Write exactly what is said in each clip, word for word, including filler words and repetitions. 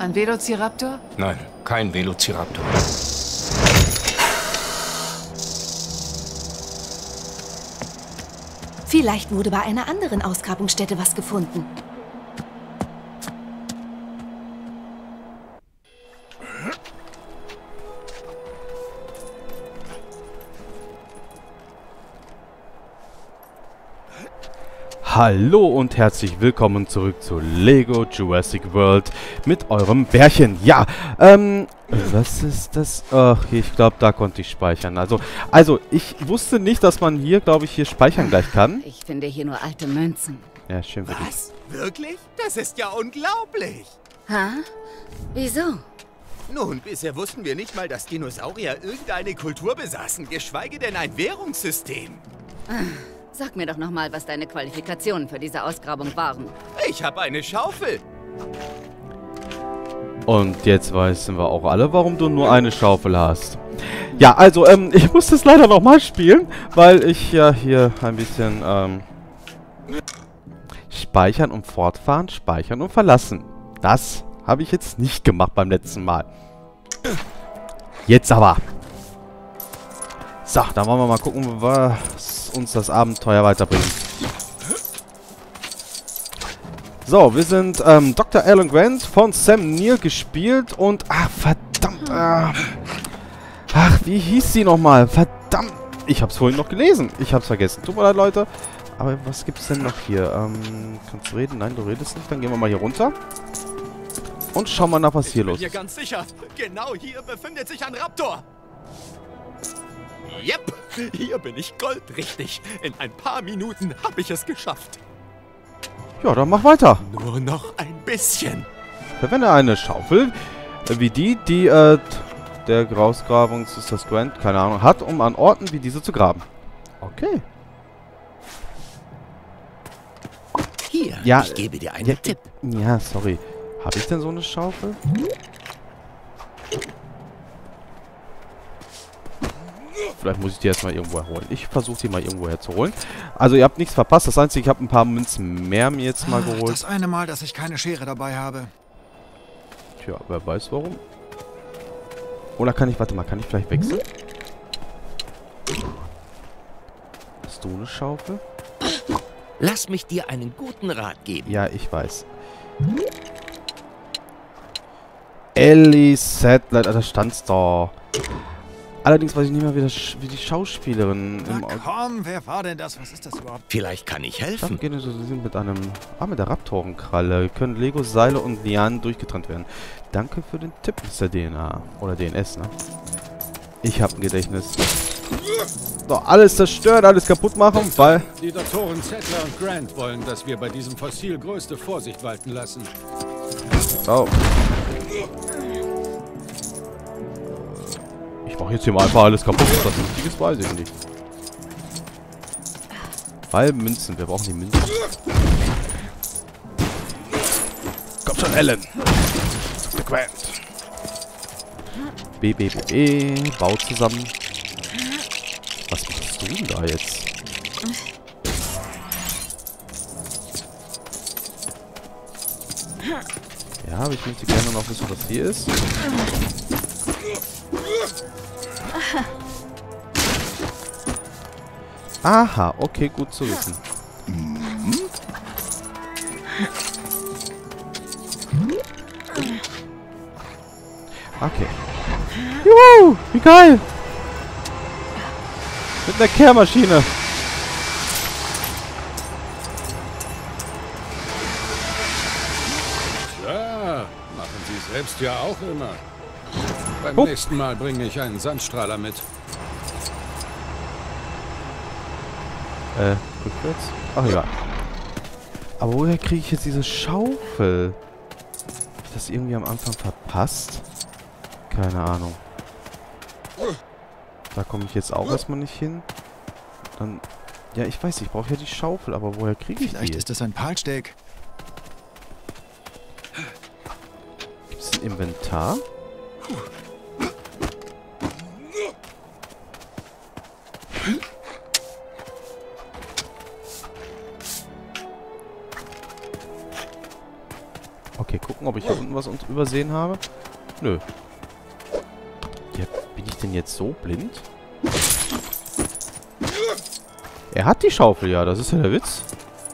Ein Velociraptor? Nein, kein Velociraptor. Vielleicht wurde bei einer anderen Ausgrabungsstätte was gefunden. Hallo und herzlich willkommen zurück zu Lego Jurassic World mit eurem Bärchen. Ja, ähm, was ist das? Ach, ich glaube, da konnte ich speichern. Also, also, ich wusste nicht, dass man hier, glaube ich, hier speichern gleich kann. Ich finde hier nur alte Münzen. Ja, schön für dich. Was? Wirklich? Das ist ja unglaublich. Ha? Wieso? Nun, bisher wussten wir nicht mal, dass Dinosaurier irgendeine Kultur besaßen, geschweige denn ein Währungssystem. Sag mir doch nochmal, was deine Qualifikationen für diese Ausgrabung waren. Ich habe eine Schaufel. Und jetzt wissen wir auch alle, warum du nur eine Schaufel hast. Ja, also, ähm, ich muss das leider nochmal spielen, weil ich ja hier ein bisschen, ähm, speichern und fortfahren, speichern und verlassen. Das habe ich jetzt nicht gemacht beim letzten Mal. Jetzt aber. So, dann wollen wir mal gucken, was uns das Abenteuer weiterbringt. So, wir sind ähm, Doktor Alan Grant von Sam Neill gespielt und... Ach, verdammt. Äh, ach, wie hieß sie nochmal? Verdammt. Ich hab's vorhin noch gelesen. Ich hab's vergessen. Tut mir leid, Leute. Aber was gibt's denn noch hier? Ähm, kannst du reden? Nein, du redest nicht. Dann gehen wir mal hier runter. Und schauen mal nach, was hier los ist. Ich bin hier ganz sicher. Genau hier befindet sich ein Raptor. Yep, hier bin ich goldrichtig. In ein paar Minuten habe ich es geschafft. Ja, dann mach weiter. Nur noch ein bisschen. Verwende eine Schaufel, äh, wie die, die äh, der Ausgrabungs ist das Grant, keine Ahnung, hat, um an Orten wie diese zu graben. Okay. Hier, Ja, ich gebe dir einen ja, Tipp. Ja, sorry. Habe ich denn so eine Schaufel? Vielleicht muss ich die jetzt mal irgendwo herholen. Ich versuche die mal irgendwo herzuholen. Also ihr habt nichts verpasst. Das Einzige, ich habe ein paar Münzen mehr mir jetzt mal geholt. Das eine Mal, dass ich keine Schere dabei habe. Tja, wer weiß warum. Oder kann ich, warte mal, kann ich vielleicht wechseln? Hast du eine Schaufel? Lass mich dir einen guten Rat geben. Ja, ich weiß. Ellie Sattler, da stand's doch. Allerdings weiß ich nicht mehr, wie, das, wie die Schauspielerin Na im komm, wer war denn das? Was ist das überhaupt? Vielleicht kann ich helfen. Gehen so sind mit einem. Ah, mit der Raptorenkralle. Können Lego, Seile und Lianen durchgetrennt werden. Danke für den Tipp, Mister D N A. Oder D N S, ne? Ich hab ein Gedächtnis. So, alles zerstören, alles kaputt machen, weil. Die Doktoren Sattler und Grant wollen, dass wir bei diesem Fossil größte Vorsicht walten lassen. Oh. Ich mache jetzt hier mal einfach alles kaputt. Was das wichtig ist, weiß ich nicht. Weil Münzen. Wir brauchen die Münzen. Komm schon, Alan. The Grant. B, B, B, B. Bau zusammen. Was machst du denn da jetzt? Ja, aber ich möchte gerne noch wissen, was hier ist. Aha, okay, gut zu wissen. Okay. Juhu, wie geil! Mit einer Kehrmaschine. Ja, machen Sie selbst ja auch immer. Beim Oh. nächsten Mal bringe ich einen Sandstrahler mit. Äh, rückwärts? Ach ja. Aber woher kriege ich jetzt diese Schaufel? Hab ich das irgendwie am Anfang verpasst? Keine Ahnung. Da komme ich jetzt auch erstmal nicht hin. Dann... Ja, ich weiß, ich brauche ja die Schaufel, aber woher kriege ich Vielleicht die? ist das ein Palsteak. Gibt es ein Inventar? Okay, gucken, ob ich hier unten was übersehen habe. Nö. Ja, bin ich denn jetzt so blind? Er hat die Schaufel, ja. Das ist ja der Witz.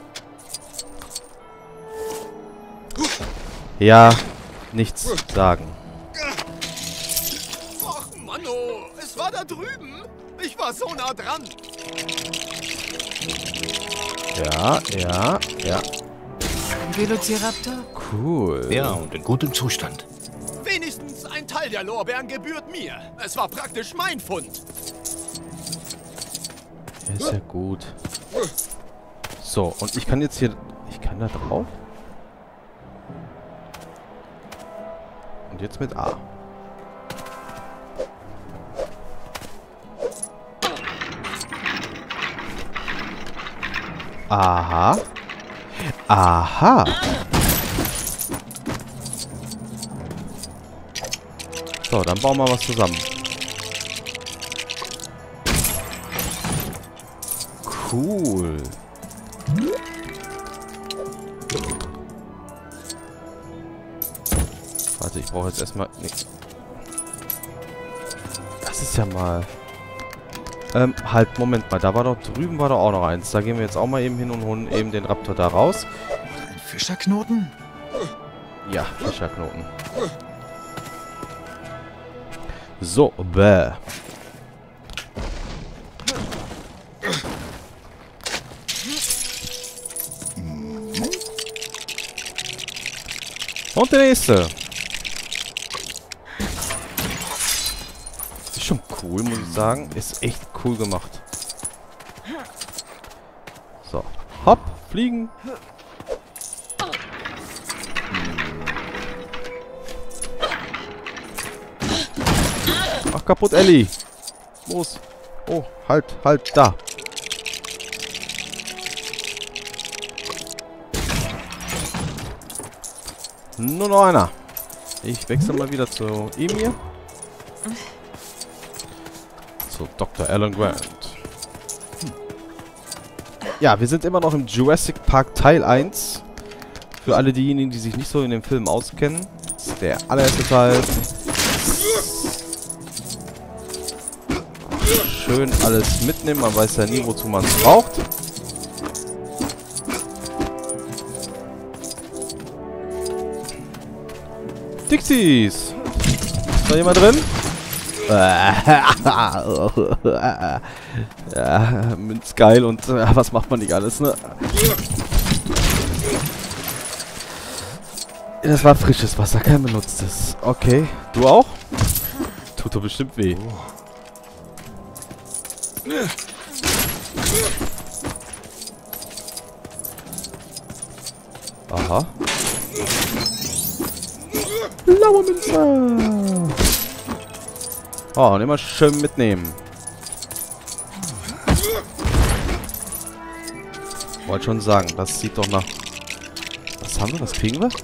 Ja, nichts sagen. Ach, Manno, es war da drüben. Ich war so nah dran. Ja, ja, ja. Velociraptor? Cool. Ja, und in gutem Zustand. Wenigstens ein Teil der Lorbeeren gebührt mir. Es war praktisch mein Fund. Ja, ist ja gut. So, und ich kann jetzt hier... Ich kann da drauf? Und jetzt mit A. Aha. Aha. So, dann bauen wir was zusammen. Cool. Warte, ich brauche jetzt erstmal... Nee. Das ist ja mal... Ähm, halt, Moment mal. Da war doch drüben war doch auch noch eins. Da gehen wir jetzt auch mal eben hin und holen eben den Raptor da raus. Ein Fischerknoten? Ja, Fischerknoten. So, bäh. Und der nächste. Ist schon cool, muss ich sagen. Ist echt cool gemacht. So. Hopp, fliegen. Ach, kaputt, Ellie. Los. Oh, halt, halt, da. Nur noch einer. Ich wechsle mal wieder zu ihm hier. Zu Doktor Alan Grant. Hm. Ja, wir sind immer noch im Jurassic Park Teil eins. Für alle diejenigen, die sich nicht so in dem Film auskennen. Das ist der allererste Teil. Schön alles mitnehmen. Man weiß ja nie, wozu man es braucht. Dixies! Ist da jemand drin? Ja, Münz geil und äh, was macht man nicht alles, ne? Das war frisches Wasser, kein benutztes. Okay, du auch? Tut doch bestimmt weh. Aha. Blaue Münze. Oh, und immer schön mitnehmen. Wollte schon sagen, das sieht doch nach... Was haben wir? Was kriegen wir?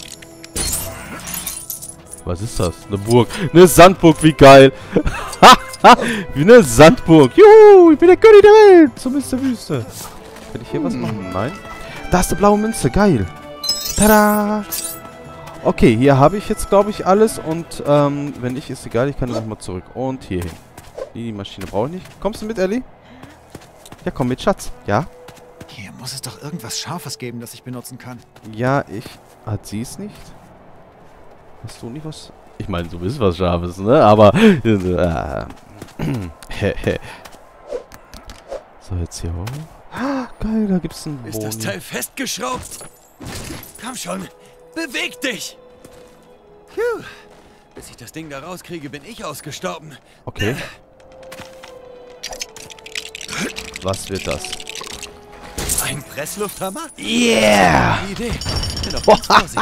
Was ist das? Eine Burg. Eine Sandburg, wie geil. Wie eine Sandburg. Juhu, ich bin der König der Welt. Zumindest der Wüste. Kann ich hier was machen? Nein. Da ist eine blaue Münze. Geil. Tada. Okay, hier habe ich jetzt, glaube ich, alles. Und ähm, wenn nicht, ist egal. Ich kann nochmal zurück. Und hier hin. Die Maschine brauche ich nicht. Kommst du mit, Ellie? Ja, komm mit, Schatz. Ja? Hier muss es doch irgendwas Scharfes geben, das ich benutzen kann. Ja, ich... Hat sie es nicht? Hast du nicht was... Ich meine, du bist was Scharfes, ne? Aber... Äh, so, jetzt hier hoch. Ah, geil, da gibt's einen Boni. Ist das Teil festgeschraubt? Komm schon, beweg dich! Puh. Bis ich das Ding da rauskriege, bin ich ausgestorben. Okay. Was wird das? Ein Presslufthammer? Yeah! Gute Idee. Bin doch ganz vorsichtig.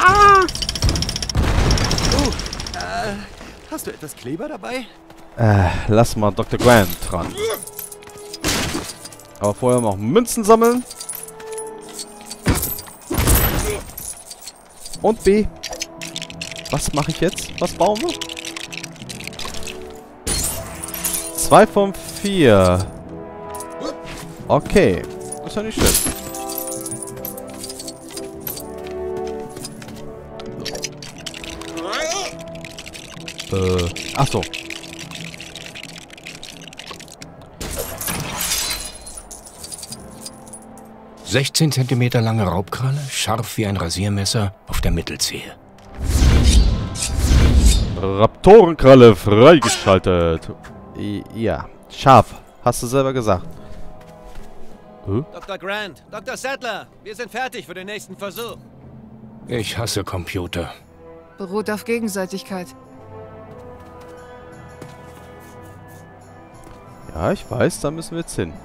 Oh, äh, hast du etwas Kleber dabei? Äh, lass mal Doktor Grant dran. Aber vorher noch Münzen sammeln. Und B. Was mache ich jetzt? Was bauen wir? Zwei von vier. Okay. Ist ja nicht schlecht. Äh, ach so. sechzehn Zentimeter lange Raubkralle, scharf wie ein Rasiermesser auf der Mittelzehe. Raptorenkralle freigeschaltet. I ja, scharf. Hast du selber gesagt. Huh? Doktor Grant, Doktor Sattler, wir sind fertig für den nächsten Versuch. Ich hasse Computer. Beruht auf Gegenseitigkeit. Ja, ich weiß, da müssen wir jetzt hin.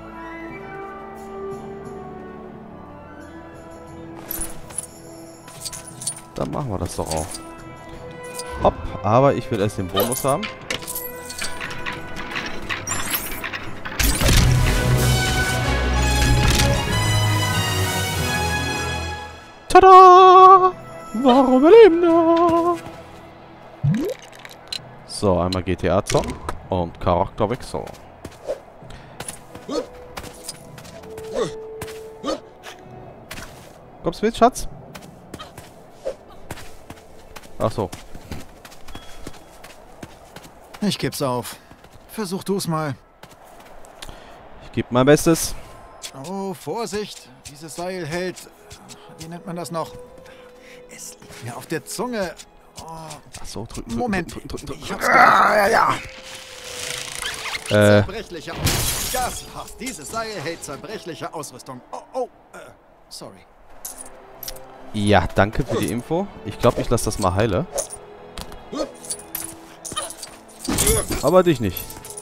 Dann machen wir das doch auch. Hopp, aber ich will erst den Bonus haben. Tada! Warum überleben da? So, einmal G T A zocken und Charakterwechsel. Kommst du mit, Schatz? Ach so. Ich geb's auf. Versuch du's mal. Ich gebe mein Bestes. Oh, Vorsicht. Dieses Seil hält... Wie nennt man das noch? Es liegt mir auf der Zunge. Oh. Ach so, drücken, drücken, Moment. drücken, drücken, drücken. Ich hab's ah, ja, ja. Äh. Zerbrechliche Ausrüstung. Das passt. Dieses Seil hält zerbrechliche Ausrüstung. Oh, oh. Äh, sorry. Ja, danke für die Info. Ich glaube, ich lasse das mal heile. Aber dich nicht.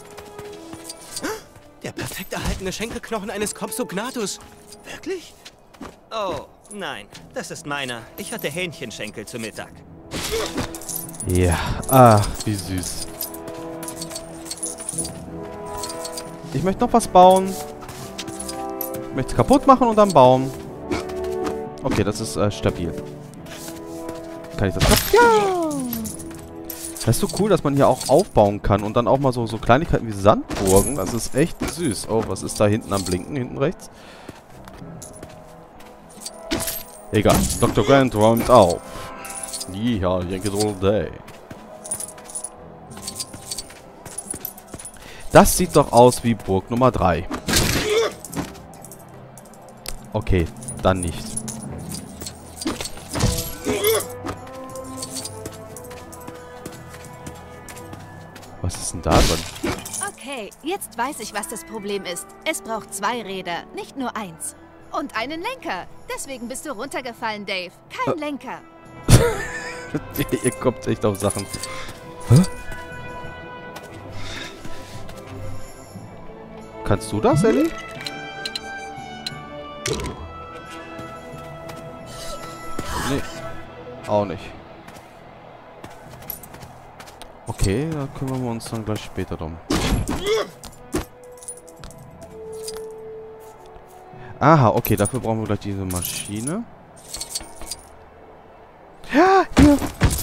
Der perfekt erhaltene Schenkelknochen eines Compsognathus. Wirklich? Oh, nein. Das ist meiner. Ich hatte Hähnchenschenkel zu Mittag. Ja. Ah, wie süß. Ich möchte noch was bauen. Ich möchte es kaputt machen und dann bauen. Okay, das ist äh, stabil. Kann ich das kaputt? Ja! Das ist so cool, dass man hier auch aufbauen kann und dann auch mal so, so Kleinigkeiten wie Sandburgen. Das ist echt süß. Oh, was ist da hinten am Blinken? Hinten rechts? Egal. Doktor Grant räumt auf. Ja, Yankees all day. Das sieht doch aus wie Burg Nummer drei. Okay, dann nicht. Was ist denn da drin? Okay, jetzt weiß ich, was das Problem ist. Es braucht zwei Räder, nicht nur eins. Und einen Lenker. Deswegen bist du runtergefallen, Dave. Kein äh. Lenker. Ihr kommt echt auf Sachen. Hä? Kannst du das, Ellie? Nee. Auch nicht. Okay, da kümmern wir uns dann gleich später drum. Aha, okay, dafür brauchen wir gleich diese Maschine. Ja, hier.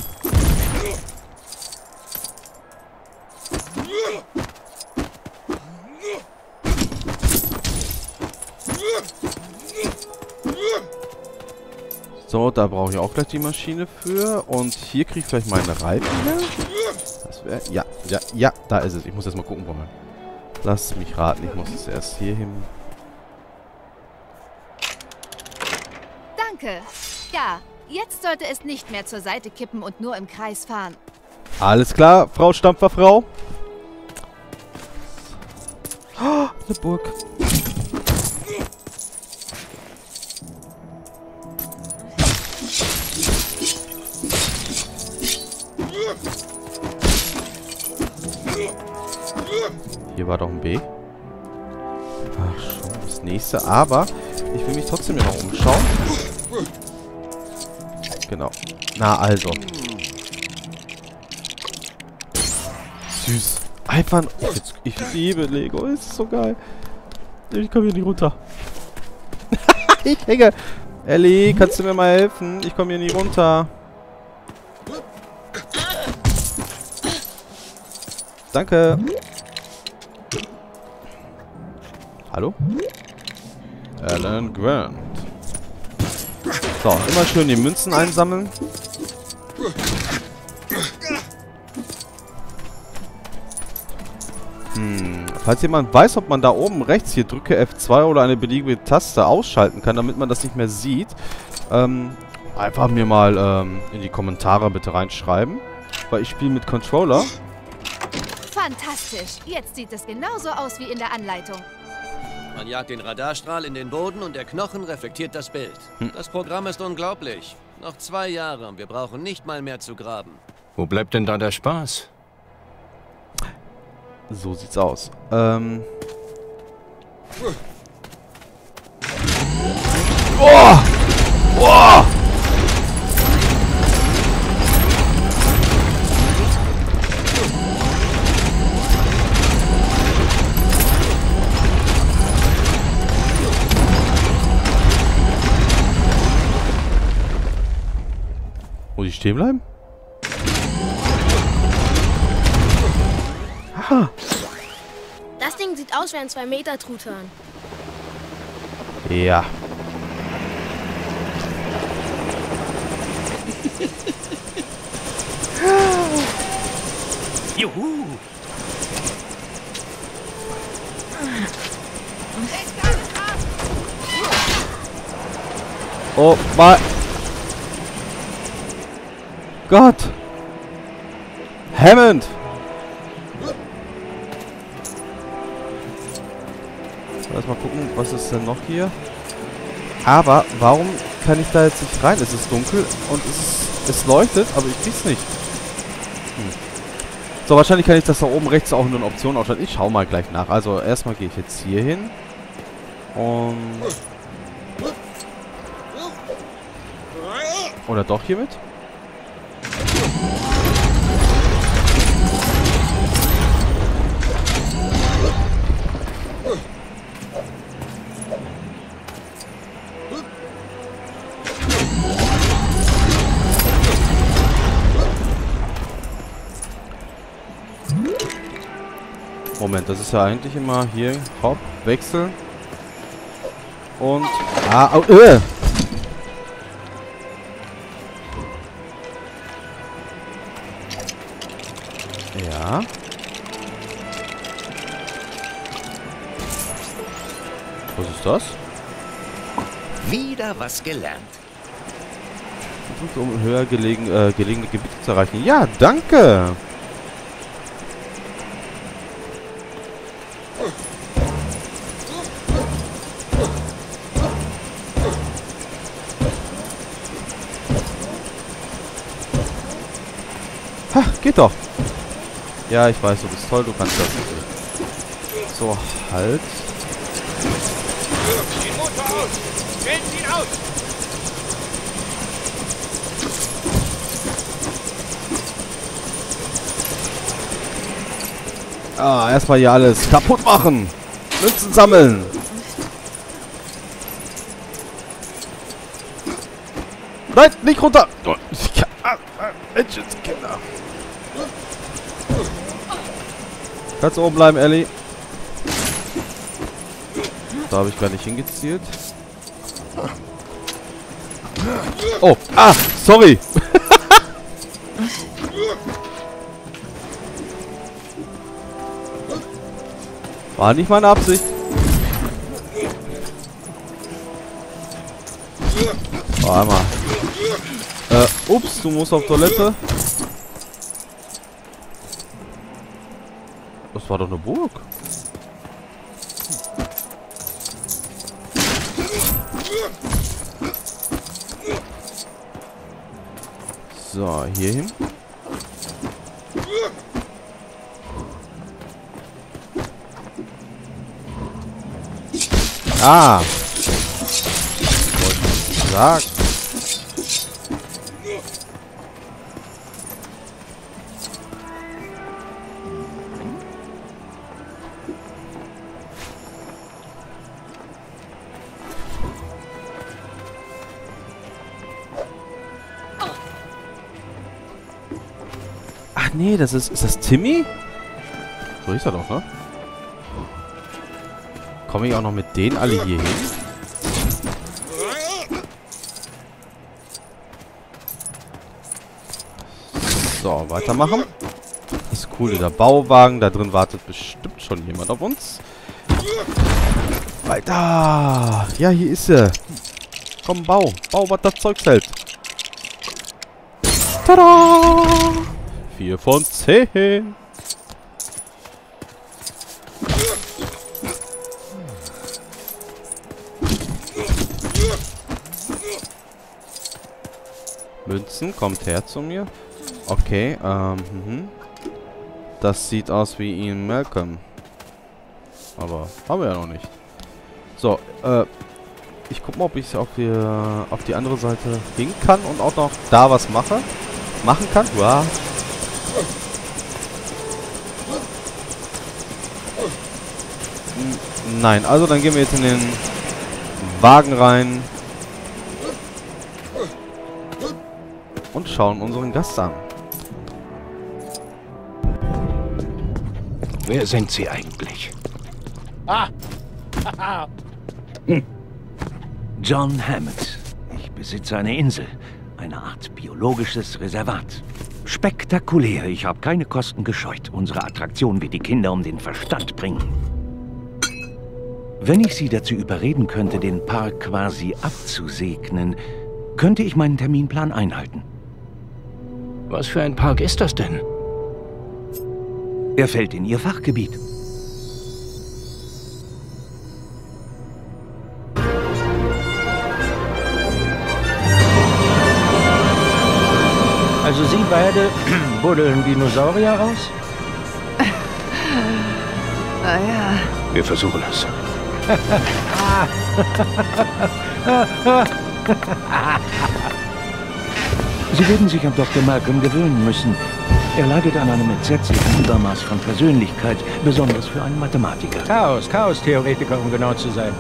So, da brauche ich auch gleich die Maschine für. Und hier kriege ich vielleicht meine Reifen. Das wäre. Ja, ja, ja, da ist es. Ich muss jetzt mal gucken, wo man. Lass mich raten, ich muss es erst hier hin. Danke. Ja, jetzt sollte es nicht mehr zur Seite kippen und nur im Kreis fahren. Alles klar, Frau Stampferfrau. Oh, eine Burg. Hier war doch ein B. Ach schon, das nächste. Aber ich will mich trotzdem hier noch umschauen. Genau. Na also. Süß. Einfach. Ich, ich liebe Lego. Es ist so geil. Ich komme hier nicht runter. Ich hänge. Ellie, kannst du mir mal helfen? Ich komme hier nicht runter. Danke. Hallo? Alan Grant. So, immer schön die Münzen einsammeln. Hm, falls jemand weiß, ob man da oben rechts hier drücke F zwei oder eine beliebige Taste ausschalten kann, damit man das nicht mehr sieht, ähm, einfach mir mal ähm, in die Kommentare bitte reinschreiben, weil ich spiele mit Controller. Fantastisch. Jetzt sieht es genauso aus wie in der Anleitung. Man jagt den Radarstrahl in den Boden und der Knochen reflektiert das Bild. Hm. Das Programm ist unglaublich. Noch zwei Jahre und wir brauchen nicht mal mehr zu graben. Wo bleibt denn da der Spaß? So sieht's aus. Ähm. Oh! Oh! Muss ich stehen bleiben? Aha. Das Ding sieht aus wie ein zwei Meter Truthahn. Ja. Juhu! Oh mein Gott! Hammond! Erstmal gucken, was ist denn noch hier? Aber warum kann ich da jetzt nicht rein? Es ist dunkel und es, ist, es leuchtet, aber ich krieg's nicht. Hm. So, wahrscheinlich kann ich das da oben rechts auch nur eine Option ausschalten. Ich schau mal gleich nach. Also erstmal gehe ich jetzt hier hin. Und... Oder doch hiermit? Moment, das ist ja eigentlich immer hier, hopp, wechseln. Und, ah, oh, äh. Ja. Was ist das? Wieder was gelernt. Um höher gelegen, äh, gelegene Gebiete zu erreichen. Ja, danke! Ha, geht doch. Ja, ich weiß, du bist toll, du kannst das. So, halt. Den Motor aus! Stellen Sie ihn aus! Ah, erstmal hier alles kaputt machen. Münzen sammeln. Nein, nicht runter. Menschenskinder. Kannst du oben bleiben, Ellie? Da habe ich gar nicht hingezielt. Oh, ah, sorry. War nicht meine Absicht. Oh, einmal. Äh, ups, du musst auf Toilette. Das war doch eine Burg. So, hier hin. Ah. Wollte ich sagen. Ach nee, das ist... Ist das Timmy? So ist er doch, ne? Komme ich auch noch mit denen alle hier hin? So, weitermachen. Das ist cool, dieser Bauwagen. Da drin wartet bestimmt schon jemand auf uns. Alter! Ja, hier ist sie. Komm, bau. Bau, was das Zeug hält. Tada! vier von zehn. Münzen, kommt her zu mir. Okay, ähm, mhm. Das sieht aus wie Ian Malcolm. Aber haben wir ja noch nicht. So, äh, ich guck mal, ob ich auf die, auf die andere Seite gehen kann und auch noch da was mache. Machen kann. Wow. Nein, also dann gehen wir jetzt in den Wagen rein. Und schauen unseren Gast an. Wer sind Sie eigentlich? Ah! hm. John Hammond. Ich besitze eine Insel. Eine Art biologisches Reservat. Spektakulär. Ich habe keine Kosten gescheut. Unsere Attraktion wird die Kinder um den Verstand bringen. Wenn ich Sie dazu überreden könnte, den Park quasi abzusegnen, könnte ich meinen Terminplan einhalten. Was für ein Park ist das denn? Er fällt in Ihr Fachgebiet. Also Sie beide buddeln Dinosaurier aus? Naja. Wir versuchen es. Sie werden sich an Doktor Malcolm gewöhnen müssen. Er leidet an einem entsetzlichen Übermaß von Persönlichkeit, besonders für einen Mathematiker. Chaos, Chaos-Theoretiker, um genau zu sein.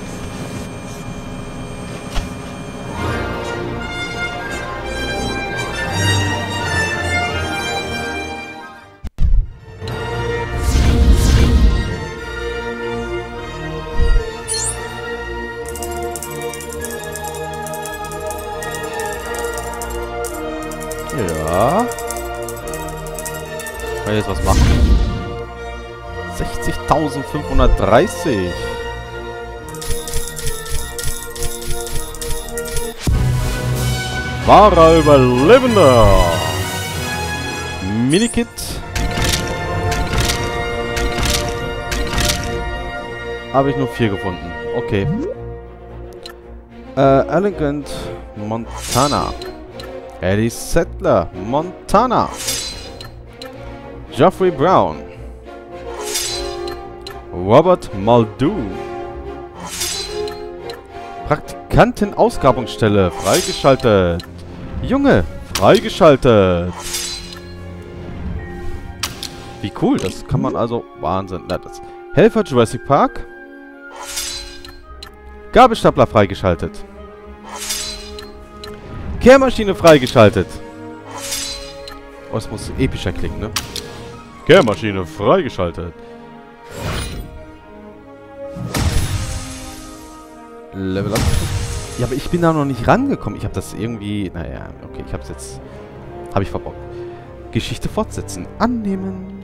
Ja. Kann ich jetzt was machen? sechzigtausendfünfhundertdreißig. Wahrer Überlebender. Minikit. Habe ich nur vier gefunden. Okay. Äh, Elegant Montana. Eddie Settler, Montana. Geoffrey Brown. Robert Muldoon. Praktikanten-Ausgrabungsstelle freigeschaltet. Junge, freigeschaltet. Wie cool, das kann man also... Wahnsinn. Na, das Helfer Jurassic Park. Gabelstapler freigeschaltet. Kehrmaschine freigeschaltet. Oh, es muss epischer klingen, ne? Kehrmaschine freigeschaltet. Level up. Ja, aber ich bin da noch nicht rangekommen. Ich habe das irgendwie... Naja, okay, ich habe es jetzt... Habe ich verbaut. Geschichte fortsetzen. Annehmen.